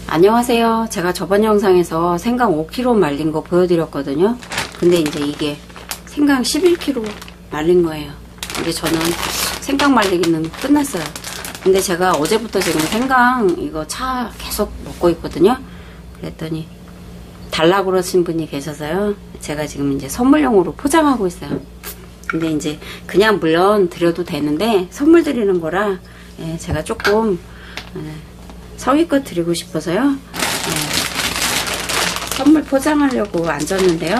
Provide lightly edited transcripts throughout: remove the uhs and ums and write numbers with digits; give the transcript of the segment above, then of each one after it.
안녕하세요. 제가 저번 영상에서 생강 5kg 말린 거 보여드렸거든요. 근데 이제 이게 생강 11kg 말린 거예요. 근데 저는 생강 말리기는 끝났어요. 근데 제가 어제부터 지금 생강 이거 차 계속 먹고 있거든요. 그랬더니 달라고 그러신 분이 계셔서요. 제가 지금 이제 선물용으로 포장하고 있어요. 근데 이제 그냥 물론 드려도 되는데 선물 드리는 거라 제가 조금 성의껏 드리고 싶어서요. 선물 포장하려고 앉았는데요.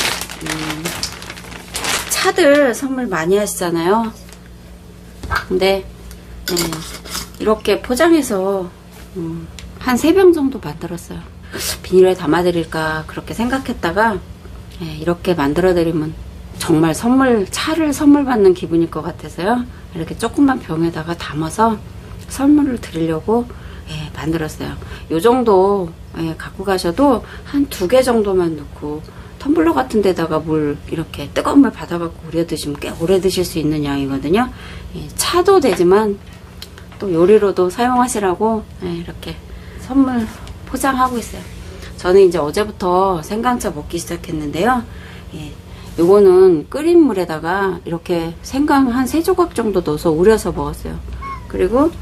차들 선물 많이 하시잖아요. 근데 이렇게 포장해서 한 3병 정도 만들었어요. 비닐에 담아드릴까 그렇게 생각했다가 이렇게 만들어드리면 정말 차를 선물 받는 기분일 것 같아서요. 이렇게 조그만 병에다가 담아서 선물을 드리려고 만들었어요. 요 정도 갖고 가셔도 한 2개 정도만 넣고 텀블러 같은 데다가 물 이렇게 뜨거운 물 받아갖고 우려 드시면 꽤 오래 드실 수 있는 양이거든요. 차도 되지만 또 요리로도 사용하시라고 이렇게 선물 포장하고 있어요. 저는 이제 어제부터 생강차 먹기 시작했는데요. 요거는 끓인 물에다가 이렇게 생강 한 3조각 정도 넣어서 우려서 먹었어요. 그리고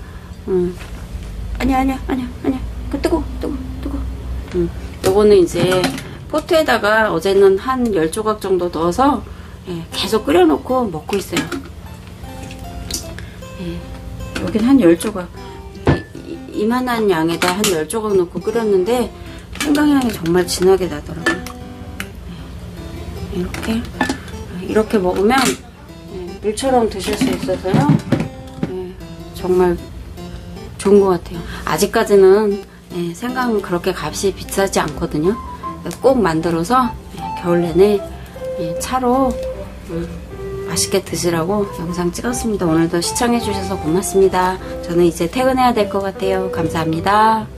아니야 그 뜨거 요거는 이제 포트에다가 어제는 한 10조각 정도 넣어서 계속 끓여놓고 먹고 있어요. 여긴 한 10조각 이만한 양에다 한 10조각 넣고 끓였는데 생강향이 정말 진하게 나더라고요. 이렇게 먹으면 물처럼 드실 수 있어서요. 정말 좋은 것 같아요. 아직까지는 생강은 그렇게 값이 비싸지 않거든요. 꼭 만들어서 겨울 내내 차로 맛있게 드시라고 영상 찍었습니다. 오늘도 시청해 주셔서 고맙습니다. 저는 이제 퇴근해야 될 것 같아요. 감사합니다.